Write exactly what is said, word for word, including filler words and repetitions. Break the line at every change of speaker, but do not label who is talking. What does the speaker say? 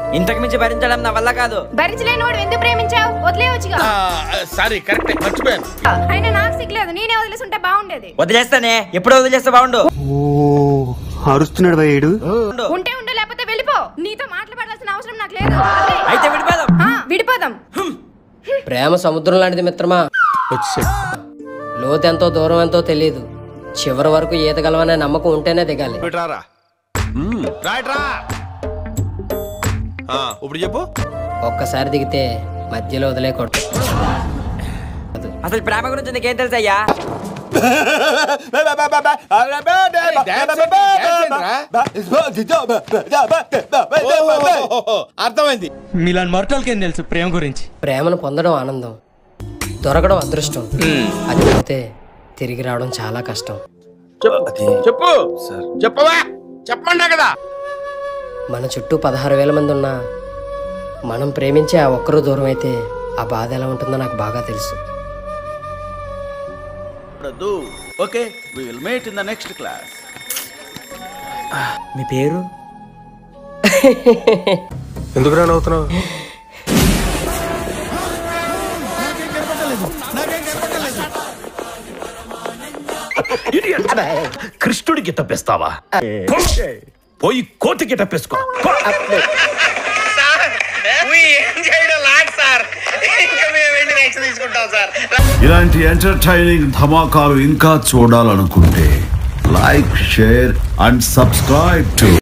ఇంతకు మించి భరించడం నా వల్ల కాదు.
భరించలేని వాడు ఎందుకు ప్రేమించావు? వదిలేయొచ్చుగా.
సారీ కరెక్ట్ మర్చిపోయాను.
అయినా నాకు సిగ్గులేదు, నేనే వదిలేసి ఉంటే బాగుండేది.
వదిలేస్తానే, ఎప్పుడు వదిలేస్తే బాగుండు.
అరుస్తున్నాడు భయ్యుడు.
ఉంటే ఉండు, లేకపోతే వెళ్ళిపో. నీతో మాట్లాడాల్సిన అవసరం నాకు లేదు.
అయితే విడిపోదాం.
విడిపోదాం.
ప్రేమ సముద్రం లాంటిది మిత్రమా. లోతు ఎంతో దూరం ఎంతో తెలియదు. చివరి వరకు ఈతగలవనే నమ్మకం ఉంటేనే దిగాలి.
ఇప్పుడు చెప్పు.
ఒక్కసారి దిగితే మధ్యలో వదిలేకూడదు.
అసలు ప్రేమ గురించి నీకేం తెలుసయ్యా?
అర్థమైంది.
మీలాంటి మరటోళ్ళకేం తెలుసు ప్రేమ గురించి?
ప్రేమను పొందడం ఆనందం, దొరకడం అదృష్టం. అది పోతే తిరిగి రావడం చాలా కష్టం.
చెప్పు చెప్పవా చెప్పండా కదా.
మన చుట్టూ పదహారు వేల మంది ఉన్నా మనం ప్రేమించే ఆ ఒక్కరు దూరం అయితే ఆ బాధ ఎలా ఉంటుందో నాకు బాగా తెలుసు.
Okay, we will meet in the next class.
మీ పేరు?
ఎందుకు రానవుతున్నావు?
కృష్ణుడికి తప్పిస్తావా? పోయి కోతికి తప్పేసుకో.
ఇలాంటి ఎంటర్టైనింగ్ ధమాకాలు ఇంకా చూడాలనుకుంటే like, share and subscribe to